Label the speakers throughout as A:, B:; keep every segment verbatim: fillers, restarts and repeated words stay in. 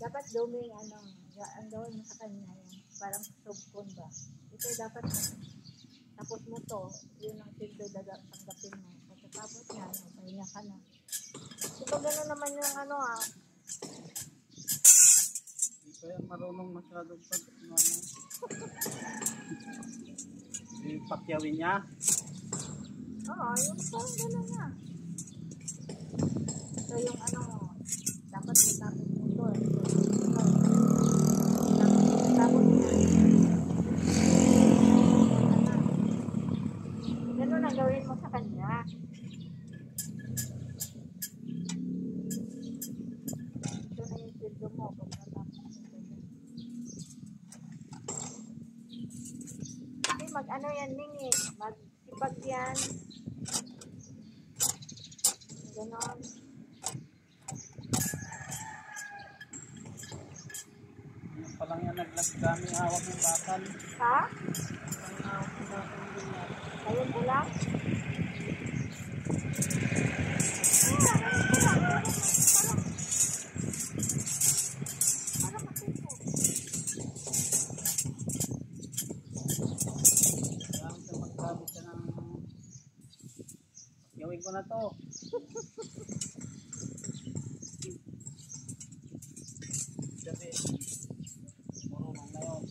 A: Dapat duming ano, ang gawin mo sa kanya yan. Parang subcon ba? Ito dapat tapos mo to, yun ang sildo dagat tanggapin mo. Pagkatapos niya, no, pahinga ka na. Ito gano'n naman yung ano ah.
B: Hindi pa yan marunong masyadong pag ano. Ipakyawin niya.
A: Oo, yung parang gano'n niya. So yung ano mo, dapat matapos mo to. Tapos niya. Gano'n ang gawin mo sa kanya. Ito na yung sildo mo pag natapos mo to. Kasi mag ano yan Ning eh, magsipag yan. Ganon.
B: Yung palang yan naglasgami hawak ng bakal.
A: Ha?
B: Ang hawak ng bakal din yan.
A: Ayun mo lang?
B: Gawin ko na to. Kasi marunong na yun.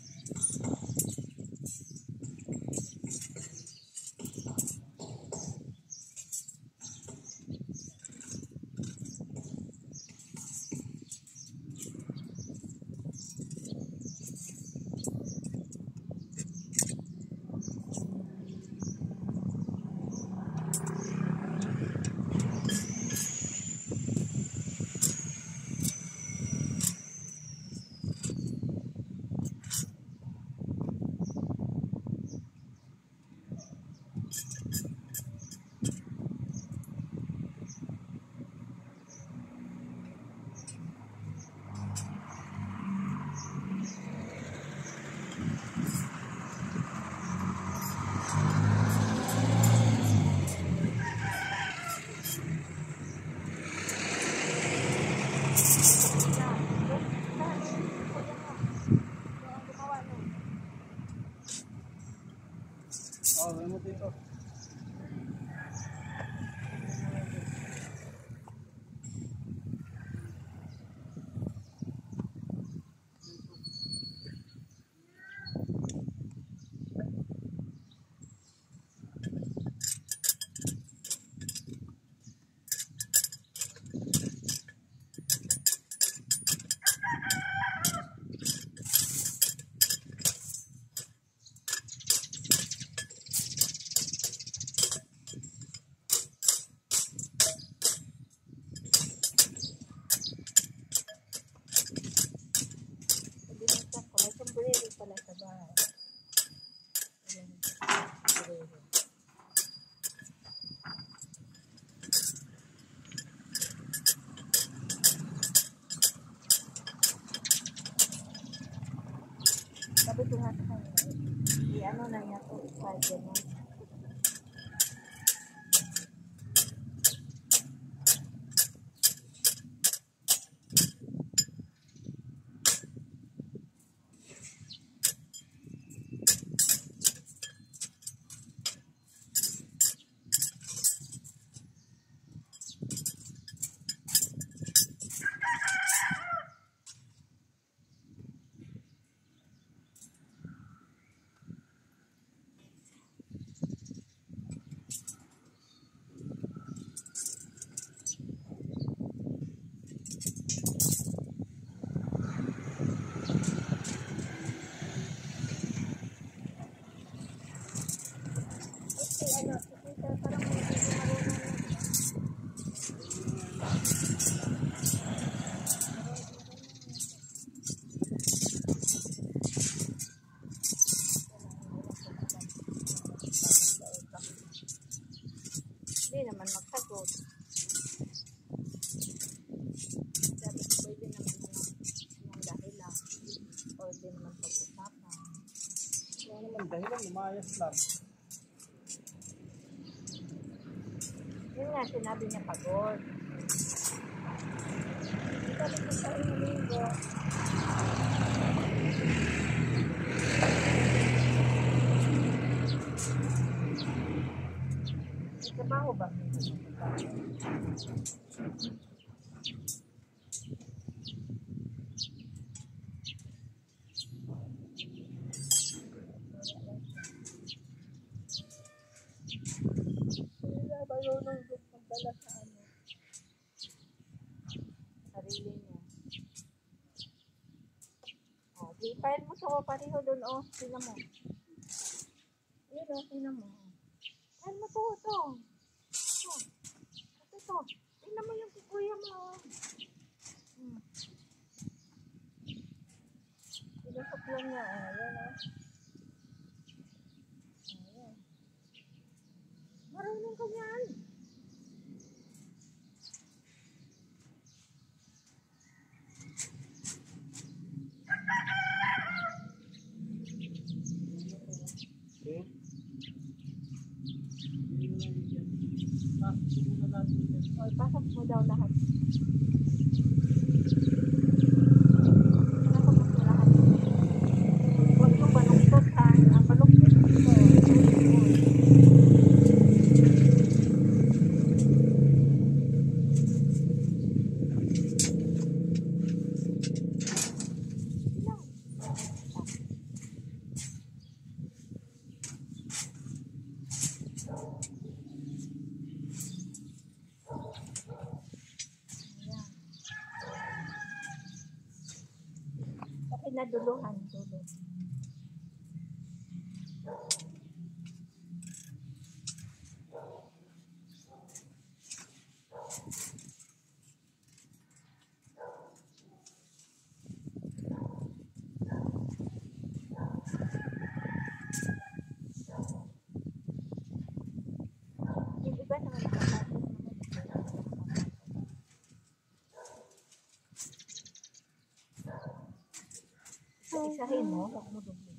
B: Oh, ano dito?
A: Pala sa bahay. Sabi ko nga sa kanya, eh, ano na niya to, isay gano'n. Hindi naman magsagot. Dapat pwede naman ng dahilan. O hindi naman pag-usapan.
B: Wala naman dahilan, lumayas lang. Yun nga, sinabi niya pagod. Ito,
A: dito sa Inaligo. May trabaho ba? Wala ba yun ang magdala sa ano? Sarili niya. Oh, di file mo sa pareho doon, oh. Tingnan mo. Ayun, oh, tingnan mo. File mo to, to. Ito. Ito, to. Tingnan mo yung kukuya mo, oh. Hmm. Sinusok lang niya, oh. Ayan, oh. Ayan. Marunong ka niyan.
B: Okay. Pasok mo na natin yan.
A: Oh, pasok mo daw lahat. Pasok mo lahat. Huwag mo baluktot, ha? Ang baluktot dito. Ilang? Ayan. Kasi naduluhan, dulo. Yung iba naman nakapasok naman. Isa-isahin mo, huwag mo dublihin.